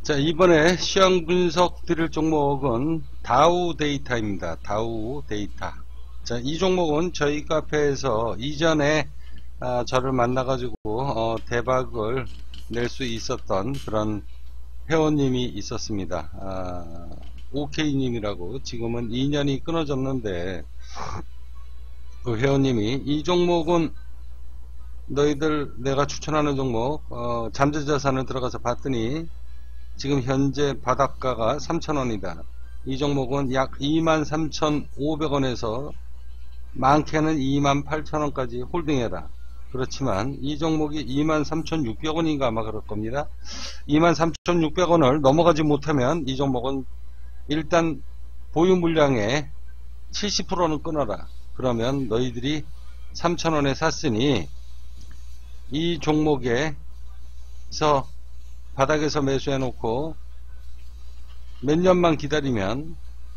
자, 이번에 시황 분석 드릴 종목은 다우 데이터입니다. 다우 데이터. 자, 이 종목은 저희 카페에서 이전에 저를 만나가지고 대박을 낼 수 있었던 그런 회원님이 있었습니다. OK님이라고 지금은 2년이 끊어졌는데 그 회원님이 이 종목은 너희들 내가 추천하는 종목 잠재자산을 들어가서 봤더니 지금 현재 바닷가가 3,000원이다. 이 종목은 약 23,500원에서 많게는 28,000원까지 홀딩해라. 그렇지만 이 종목이 23,600원인가 아마 그럴 겁니다. 23,600원을 넘어가지 못하면 이 종목은 일단 보유 물량의 70%는 끊어라. 그러면 너희들이 3,000원에 샀으니 이 종목에서 바닥에서 매수해 놓고 몇 년만 기다리면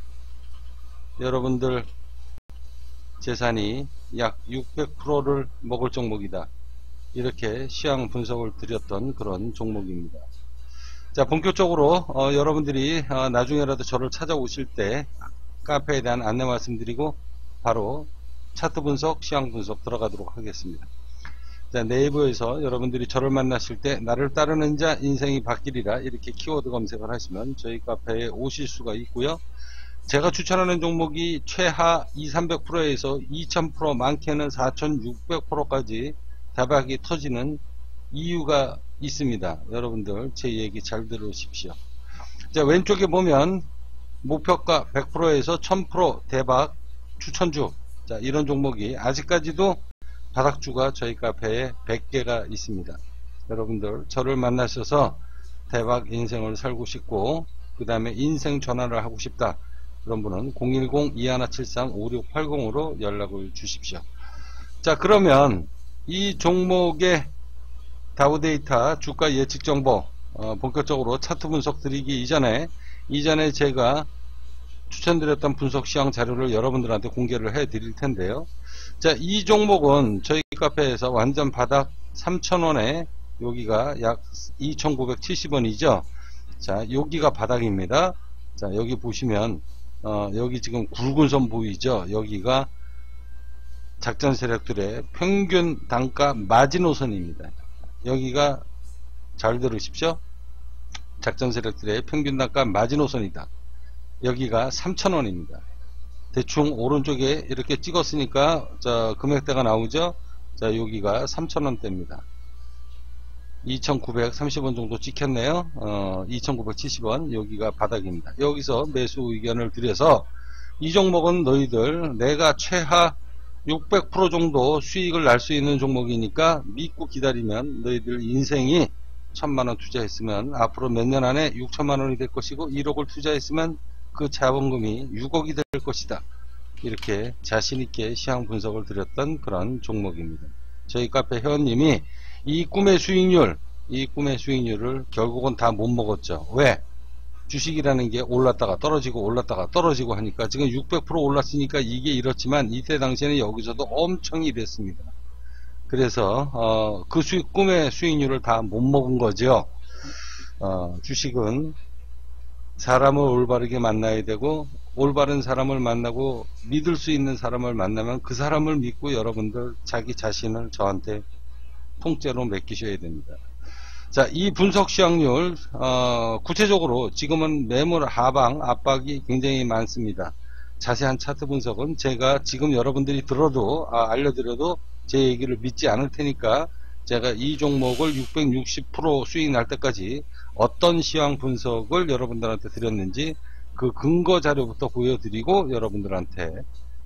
여러분들 재산이 약 600%를 먹을 종목이다. 이렇게 시황 분석을 드렸던 그런 종목입니다. 자, 본격적으로 여러분들이 나중에라도 저를 찾아오실 때 카페에 대한 안내 말씀드리고 바로 차트 분석, 시황 분석 들어가도록 하겠습니다. 자, 네이버에서 여러분들이 저를 만나실 때 나를 따르는 자 인생이 바뀌리라 이렇게 키워드 검색을 하시면 저희 카페에 오실 수가 있고요. 제가 추천하는 종목이 최하 2,300%에서 2,000% 많게는 4,600%까지 대박이 터지는 이유가 있습니다. 여러분들 제 얘기 잘 들으십시오. 자, 왼쪽에 보면 목표가 100%에서 1000% 대박 추천주. 자, 이런 종목이 아직까지도 바닥주가 저희 카페에 100개가 있습니다. 여러분들 저를 만나셔서 대박 인생을 살고 싶고 그 다음에 인생 전환을 하고 싶다. 그런 분은 010-2173-5680으로 연락을 주십시오. 자, 그러면 이 종목의 다우데이터 주가 예측 정보 본격적으로 차트 분석 드리기 이전에 제가 추천드렸던 분석 시황 자료를 여러분들한테 공개를 해 드릴 텐데요. 자, 이 종목은 저희 카페에서 완전 바닥 3,000원에 여기가 약 2,970원이죠. 자, 여기가 바닥입니다. 자, 여기 보시면 여기 지금 굵은 선 보이죠. 여기가 작전 세력들의 평균 단가 마지노선입니다. 여기가 잘 들으십시오. 작전 세력들의 평균 단가 마지노선이다. 여기가 3,000원입니다. 대충 오른쪽에 이렇게 찍었으니까 자, 금액대가 나오죠. 자, 여기가 3,000원대입니다. 2,930원 정도 찍혔네요. 2,970원 여기가 바닥입니다. 여기서 매수 의견을 드려서 이 종목은 너희들 내가 최하 600% 정도 수익을 날 수 있는 종목이니까 믿고 기다리면 너희들 인생이 1,000만원 투자했으면 앞으로 몇 년 안에 6천만원이 될 것이고 1억을 투자했으면 그 자본금이 6억이 될 것이다. 이렇게 자신있게 시황 분석을 드렸던 그런 종목입니다. 저희 카페 회원님이 이 꿈의 수익률을 결국은 다 못 먹었죠. 왜? 주식이라는 게 올랐다가 떨어지고 하니까 지금 600% 올랐으니까 이게 이렇지만 이때 당시에는 여기서도 엄청 이랬습니다. 그래서 그 꿈의 수익률을 다 못 먹은 거죠. 주식은 사람을 올바르게 만나야 되고 올바른 사람을 만나고 믿을 수 있는 사람을 만나면 그 사람을 믿고 여러분들 자기 자신을 저한테 통째로 맡기셔야 됩니다. 자, 이 분석 시황률 구체적으로 지금은 매물 하방 압박이 굉장히 많습니다. 자세한 차트 분석은 제가 지금 여러분들이 들어도 알려드려도 제 얘기를 믿지 않을 테니까 제가 이 종목을 660% 수익 날 때까지 어떤 시황 분석을 여러분들한테 드렸는지 그 근거 자료부터 보여드리고 여러분들한테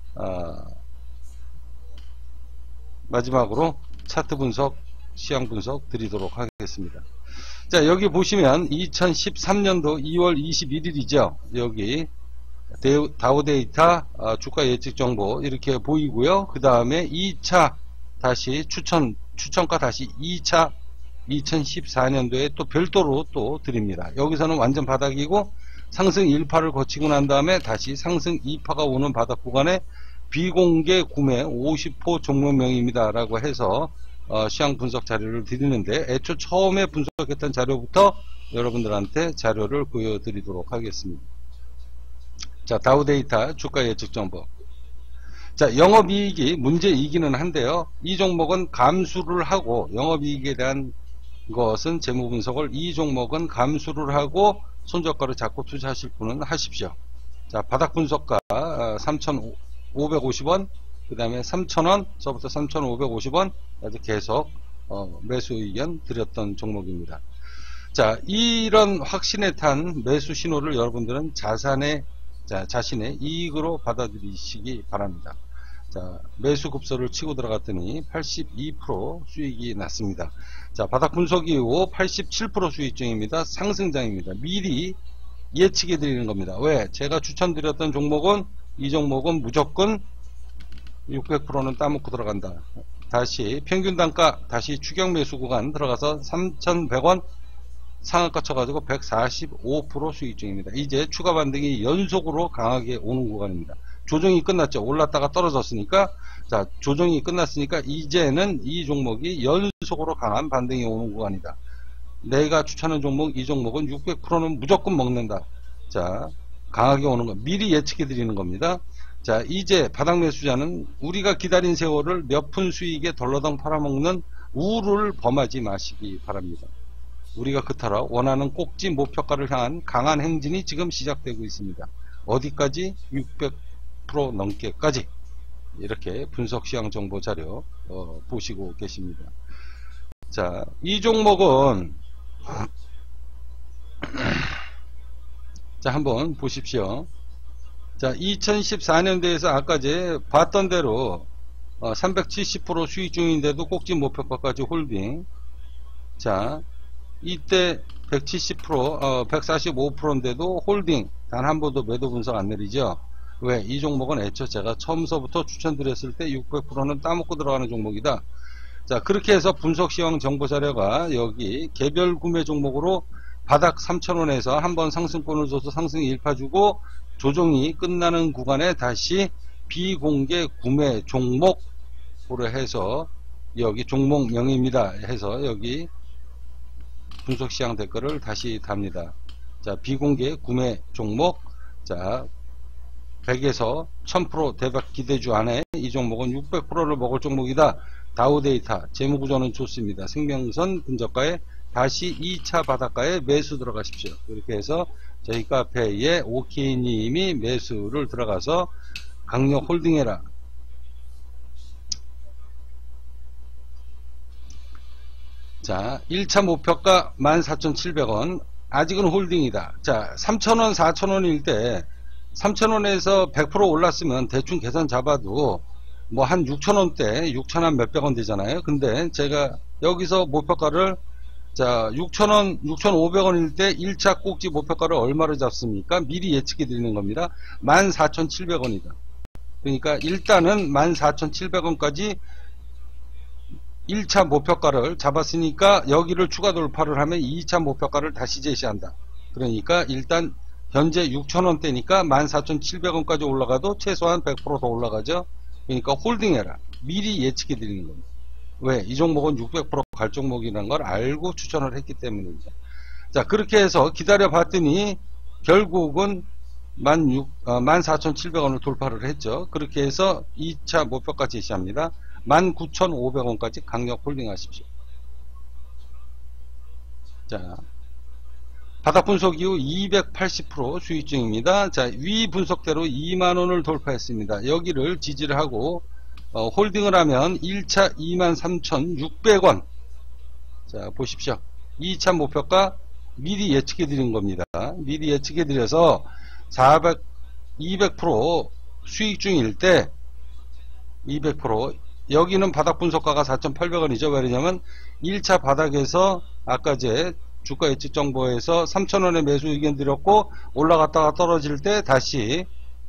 마지막으로 차트 분석, 시황 분석 드리도록 하겠습니다. 자, 여기 보시면 2013년도 2월 21일이죠. 여기 다우데이터 주가 예측 정보 이렇게 보이고요. 그 다음에 2차 다시 추천가 다시 2차 2014년도에 또 별도로 또 드립니다. 여기서는 완전 바닥이고 상승 1파를 거치고 난 다음에 다시 상승 2파가 오는 바닥 구간에 비공개 구매 50호 종목명입니다 라고 해서 시황 분석 자료를 드리는데 애초 처음에 분석했던 자료부터 여러분들한테 자료를 보여드리도록 하겠습니다. 자, 다우데이터 주가 예측 정보. 자, 영업이익이 문제이기는 한데요. 이 종목은 감수를 하고, 영업이익에 대한 것은 재무 분석을, 이 종목은 감수를 하고 손저가를 잡고 투자하실 분은 하십시오. 자, 바닥 분석가 3,550원, 그 다음에 3,000원, 저부터 3,550원 계속 매수 의견 드렸던 종목입니다. 자, 이런 확신에 탄 매수 신호를 여러분들은 자신의 이익으로 받아들이시기 바랍니다. 자, 매수 급소를 치고 들어갔더니 82% 수익이 났습니다. 자, 바닥 분석 이후 87% 수익 중입니다. 상승장입니다. 미리 예측해 드리는 겁니다. 왜? 제가 추천드렸던 종목은, 이 종목은 무조건 600%는 따먹고 들어간다. 다시 평균 단가, 다시 추격 매수 구간 들어가서 3,100원 상한가 쳐가지고 145% 수익 중입니다. 이제 추가 반등이 연속으로 강하게 오는 구간입니다. 조정이 끝났죠. 올랐다가 떨어졌으니까, 자, 조정이 끝났으니까 이제는 이 종목이 연속으로 강한 반등이 오는 구간이다. 내가 추천한 종목, 이 종목은 600%는 무조건 먹는다. 자, 강하게 오는 거 미리 예측해 드리는 겁니다. 자, 이제 바닥 매수자는 우리가 기다린 세월을 몇 푼 수익에 덜러덩 팔아먹는 우를 범하지 마시기 바랍니다. 우리가 그토록 원하는 꼭지 목표가를 향한 강한 행진이 지금 시작되고 있습니다. 어디까지? 600% 넘게까지. 이렇게 분석 시황 정보 자료 보시고 계십니다. 자, 이 종목은 자, 한번 보십시오. 자, 2014년도에서 아까 제 봤던 대로 370% 수익 중인데도 꼭지 목표가까지 홀딩. 자, 이때 170%, 145%인데도 홀딩. 단 한 번도 매도 분석 안 내리죠. 왜? 이 종목은 애초 제가 처음서부터 추천드렸을 때 600%는 따먹고 들어가는 종목이다. 자, 그렇게 해서 분석 시황 정보 자료가 여기 개별 구매 종목으로 바닥 3,000원에서 한번 상승권을 줘서 상승 1파 주고 조정이 끝나는 구간에 다시 비공개 구매 종목으로 해서 여기 종목명입니다. 해서 여기 분석 시황 댓글을 다시 답니다. 자, 비공개 구매 종목. 자, 100에서 1000% 대박 기대주 안에 이 종목은 600%를 먹을 종목이다. 다우데이터 재무구조는 좋습니다. 생명선 근저가에 다시 2차 바닷가에 매수 들어가십시오. 이렇게 해서 저희 카페에 오케이님이 매수를 들어가서 강력 홀딩해라. 자, 1차 목표가 14,700원. 아직은 홀딩이다. 자, 3,000원, 4,000원일 때 3,000원에서 100% 올랐으면 대충 계산 잡아도 뭐 한 6,000원대, 6,000원 몇백원 되잖아요. 근데 제가 여기서 목표가를 자, 6,000원, 6,500원일 때 1차 꼭지 목표가를 얼마로 잡습니까? 미리 예측해 드리는 겁니다. 14,700원이다. 그러니까 일단은 14,700원까지 1차 목표가를 잡았으니까 여기를 추가 돌파를 하면 2차 목표가를 다시 제시한다. 그러니까 일단 현재 6,000원대니까 14,700원까지 올라가도 최소한 100% 더 올라가죠. 그러니까 홀딩해라. 미리 예측해 드리는 겁니다. 왜? 이 종목은 600% 갈 종목이라는 걸 알고 추천을 했기 때문입니다. 자, 그렇게 해서 기다려 봤더니 결국은 14,700원을 돌파를 했죠. 그렇게 해서 2차 목표가 제시합니다. 19,500원까지 강력 홀딩 하십시오. 자, 바닥 분석 이후 280% 수익 중입니다. 자, 위 분석대로 2만원을 돌파했습니다. 여기를 지지를 하고 홀딩을 하면 1차 23,600원. 자, 보십시오. 2차 목표가 미리 예측해 드린 겁니다. 미리 예측해 드려서 200% 수익 중일 때 200% 여기는 바닥 분석가가 4,800원이죠. 왜냐면 1차 바닥에서 아까 제 주가 예측 정보에서 3,000원에 매수 의견 드렸고 올라갔다가 떨어질 때 다시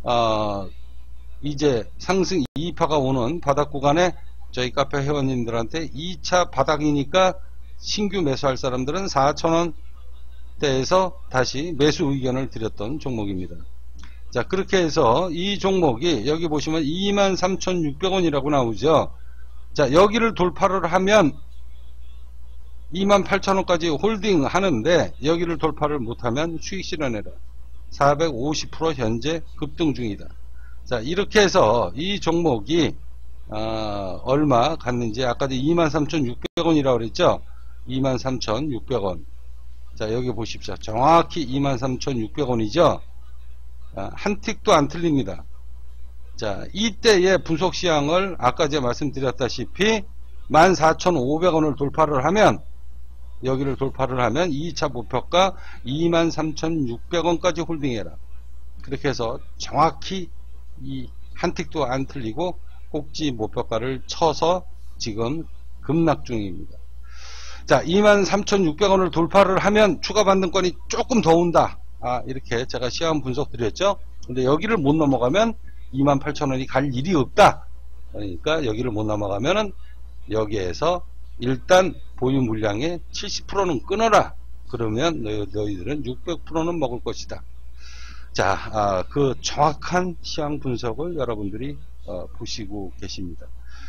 이제 상승 2파가 오는 바닥 구간에 저희 카페 회원님들한테 2차 바닥이니까 신규 매수할 사람들은 4,000원대에서 다시 매수 의견을 드렸던 종목입니다. 자, 그렇게 해서 이 종목이 여기 보시면 23,600원이라고 나오죠. 자, 여기를 돌파를 하면 28,000원까지 홀딩 하는데 여기를 돌파를 못하면 수익 실현해라. 450% 현재 급등 중이다. 자, 이렇게 해서 이 종목이 얼마 갔는지 아까도 23,600원이라고 그랬죠. 23,600원. 자, 여기 보십시오. 정확히 23,600원이죠. 한 틱도 안 틀립니다. 자, 이때의 분속시황을 아까 제가 말씀드렸다시피 14,500원을 돌파를 하면, 여기를 돌파를 하면 2차 목표가 23,600원까지 홀딩해라. 그렇게 해서 정확히 이 한 틱도 안 틀리고 꼭지 목표가를 쳐서 지금 급락 중입니다. 자, 23,600원을 돌파를 하면 추가 반등권이 조금 더 온다. 이렇게 제가 시황 분석 드렸죠. 근데 여기를 못 넘어가면 28,000원이 갈 일이 없다. 그러니까 여기를 못 넘어가면은 여기에서 일단 보유 물량의 70%는 끊어라. 그러면 너희들은 600%는 먹을 것이다. 자, 그 정확한 시황 분석을 여러분들이 보시고 계십니다.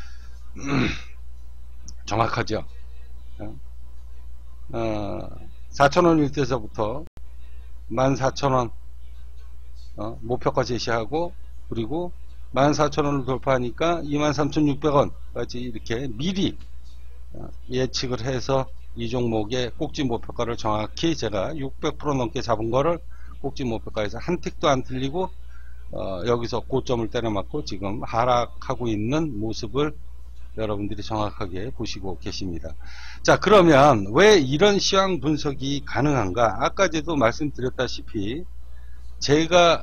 정확하죠. 4,000원일 때서부터 14,000원 목표가 제시하고, 그리고 14,000원을 돌파하니까 23,600원까지 이렇게 미리 예측을 해서 이 종목의 꼭지 목표가를 정확히 제가 600% 넘게 잡은 거를 꼭지 목표가에서 한 틱도 안 틀리고 여기서 고점을 때려맞고 지금 하락하고 있는 모습을 여러분들이 정확하게 보시고 계십니다. 자, 그러면 왜 이런 시황 분석이 가능한가? 아까도 말씀드렸다시피 제가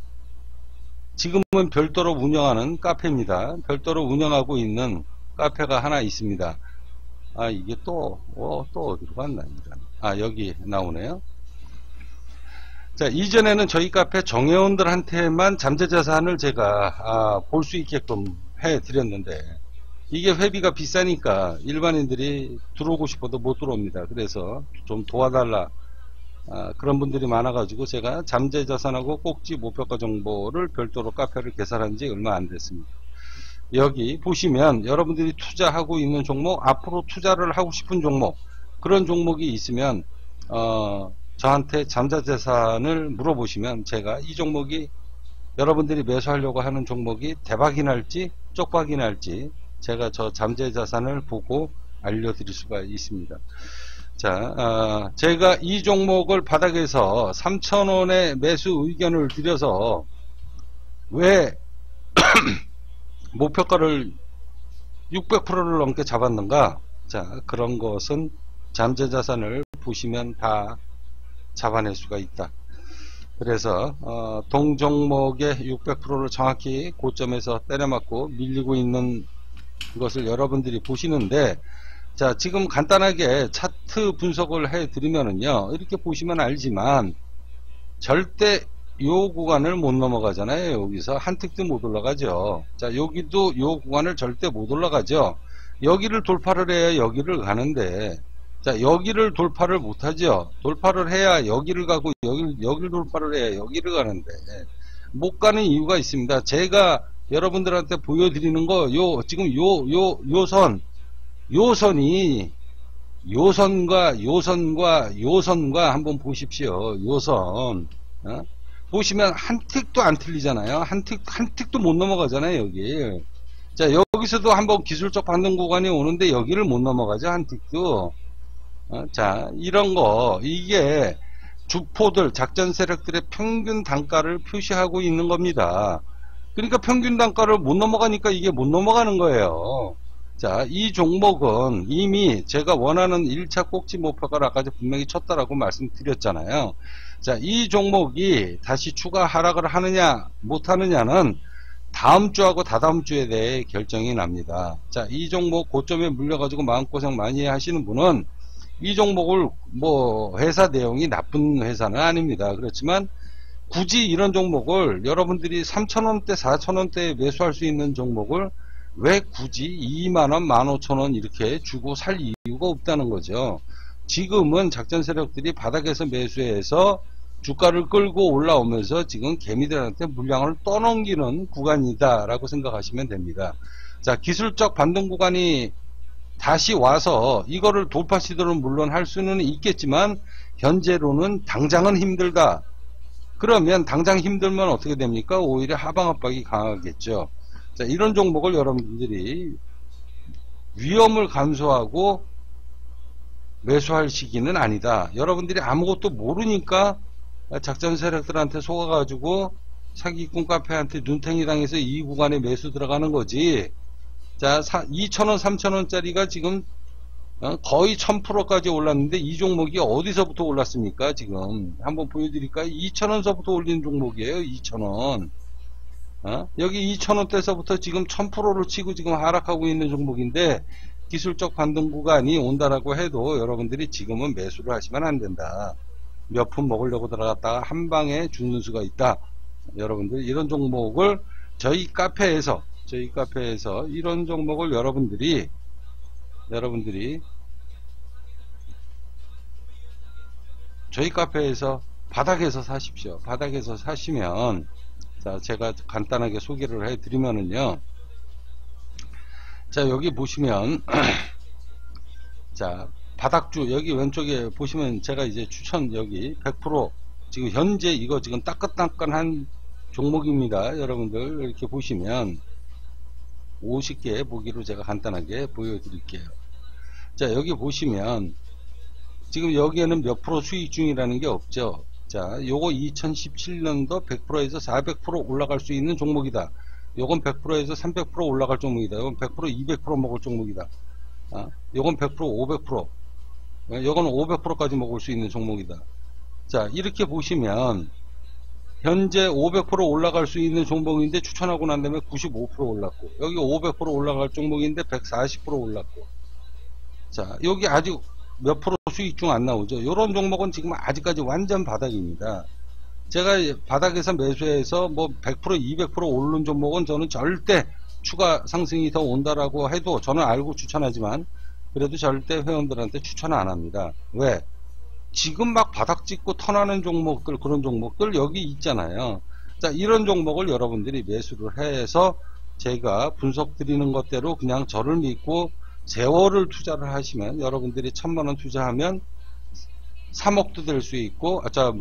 지금은 별도로 운영하는 카페입니다. 별도로 운영하고 있는 카페가 하나 있습니다. 이게 또 어디로 갔나? 여기 나오네요. 자, 이전에는 저희 카페 정회원들한테만 잠재자산을 제가 볼 수 있게끔 해드렸는데, 이게 회비가 비싸니까 일반인들이 들어오고 싶어도 못 들어옵니다. 그래서 좀 도와달라, 그런 분들이 많아가지고 제가 잠재자산하고 꼭지 목표가 정보를 별도로 카페를 개설한 지 얼마 안 됐습니다. 여기 보시면 여러분들이 투자하고 있는 종목, 앞으로 투자를 하고 싶은 종목, 그런 종목이 있으면 저한테 잠재자산을 물어보시면 제가 이 종목이 여러분들이 매수하려고 하는 종목이 대박이 날지 쪽박이 날지 제가 저 잠재자산을 보고 알려드릴 수가 있습니다. 자, 제가 이 종목을 바닥에서 3,000원의 매수 의견을 드려서 왜 목표가를 600%를 넘게 잡았는가? 자, 그런 것은 잠재자산을 보시면 다 잡아낼 수가 있다. 그래서 동종목의 600%를 정확히 고점에서 때려맞고 밀리고 있는 것을 여러분들이 보시는데, 자, 지금 간단하게 차트 분석을 해드리면은요, 이렇게 보시면 알지만 절대 요 구간을 못 넘어가잖아요. 여기서 한 틱도 못 올라가죠. 자, 여기도 요 구간을 절대 못 올라가죠. 여기를 돌파를 해야 여기를 가는데, 자, 여기를 돌파를 못하죠. 돌파를 해야 여기를 가고, 여기를 돌파를 해야 여기를 가는데, 못 가는 이유가 있습니다. 제가 여러분들한테 보여드리는 거, 지금 요선이, 요선과 한번 보십시오. 요선. 보시면 한 틱도 안 틀리잖아요. 한 틱도 못 넘어가잖아요, 여기. 자, 여기서도 한번 기술적 반등 구간이 오는데 여기를 못 넘어가죠, 한 틱도. 자, 이런 거, 이게 주포들, 작전 세력들의 평균 단가를 표시하고 있는 겁니다. 그러니까 평균 단가를 못 넘어가니까 이게 못 넘어가는 거예요. 자, 이 종목은 이미 제가 원하는 1차 꼭지 목표가를 아까 분명히 쳤다라고 말씀드렸잖아요. 자, 이 종목이 다시 추가 하락을 하느냐 못하느냐는 다음 주하고 다다음 주에 대해 결정이 납니다. 자, 이 종목 고점에 물려가지고 마음고생 많이 하시는 분은 이 종목을 회사 내용이 나쁜 회사는 아닙니다. 그렇지만 굳이 이런 종목을 여러분들이 3,000원대 4,000원대에 매수할 수 있는 종목을 왜 굳이 2만원 15,000원 이렇게 주고 살 이유가 없다는 거죠. 지금은 작전 세력들이 바닥에서 매수해서 주가를 끌고 올라오면서 지금 개미들한테 물량을 떠넘기는 구간이다 라고 생각하시면 됩니다. 자, 기술적 반등 구간이 다시 와서 이거를 돌파 시도를 물론 할 수는 있겠지만 현재로는 당장은 힘들다. 그러면 당장 힘들면 어떻게 됩니까? 오히려 하방 압박이 강하겠죠. 자, 이런 종목을 여러분들이 위험을 감수하고 매수할 시기는 아니다. 여러분들이 아무것도 모르니까 작전 세력들한테 속아가지고 사기꾼 카페한테 눈탱이 당해서 이 구간에 매수 들어가는 거지. 자, 2,000원, 3,000원짜리가 지금 거의 1000%까지 올랐는데 이 종목이 어디서부터 올랐습니까? 지금 한번 보여드릴까요? 2,000원서부터 올린 종목이에요. 2,000원. 여기 2,000원대서부터 지금 1000%를 치고 지금 하락하고 있는 종목인데 기술적 반등 구간이 온다라고 해도 여러분들이 지금은 매수를 하시면 안 된다. 몇 푼 먹으려고 들어갔다가 한 방에 죽는 수가 있다. 여러분들 이런 종목을 저희 카페에서 이런 종목을 여러분들이 저희 카페에서 바닥에서 사십시오. 바닥에서 사시면, 자, 제가 간단하게 소개를 해드리면은요. 자, 여기 보시면, 자, 바닥주, 여기 왼쪽에 보시면 제가 이제 추천 여기 100% 지금 현재 이거 지금 따끈따끈한 종목입니다. 여러분들 이렇게 보시면 50개 보기로 제가 간단하게 보여드릴게요. 자, 여기 보시면 지금 여기에는 몇 프로 수익 중이라는 게 없죠. 자, 요거 2017년도 100%에서 400% 올라갈 수 있는 종목이다. 요건 100%에서 300% 올라갈 종목이다. 요건 100% 200% 먹을 종목이다. 요건 100% 500%. 요건 500%까지 먹을 수 있는 종목이다. 자, 이렇게 보시면 현재 500% 올라갈 수 있는 종목인데 추천하고 난 다음에 95% 올랐고, 여기 500% 올라갈 종목인데 140% 올랐고, 자, 여기 아직 몇 프로 수익 중 안 나오죠. 이런 종목은 지금 아직까지 완전 바닥입니다. 제가 바닥에서 매수해서 뭐 100% 200% 오른 종목은 저는 절대 추가 상승이 더 온다라고 해도 저는 알고 추천하지만 그래도 절대 회원들한테 추천 안 합니다. 왜? 지금 막 바닥 찍고 턴하는 종목들, 그런 종목들 여기 있잖아요. 자, 이런 종목을 여러분들이 매수를 해서 제가 분석 드리는 것대로 그냥 저를 믿고 세월을 투자를 하시면 여러분들이 1000만원 투자하면 3억도 될 수 있고,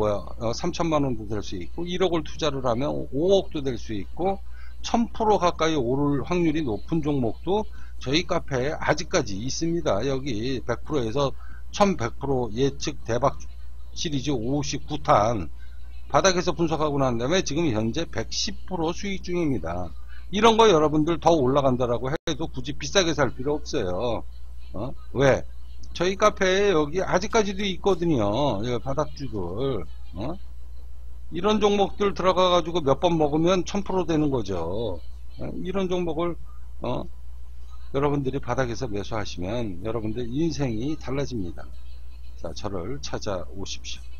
3천만원도 될 수 있고, 1억을 투자를 하면 5억도 될 수 있고, 1000% 가까이 오를 확률이 높은 종목도 저희 카페에 아직까지 있습니다. 여기 100%에서 1100% 예측 대박 시리즈 59탄 바닥에서 분석하고 난 다음에 지금 현재 110% 수익 중입니다. 이런 거 여러분들 더 올라간다라고 해도 굳이 비싸게 살 필요 없어요. 왜? 저희 카페에 여기 아직까지도 있거든요. 바닥주들. 이런 종목들 들어가 가지고 몇 번 먹으면 1000% 되는 거죠. 이런 종목을 여러분들이 바닥에서 매수하시면 여러분들 인생이 달라집니다. 자, 저를 찾아오십시오.